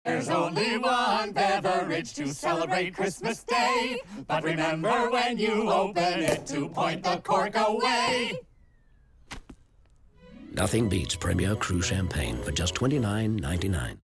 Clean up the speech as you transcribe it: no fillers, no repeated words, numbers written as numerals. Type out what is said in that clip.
There's only one beverage to celebrate Christmas Day, but remember when you open it to point the cork away. Nothing beats Premier Cru Champagne for just $29.99.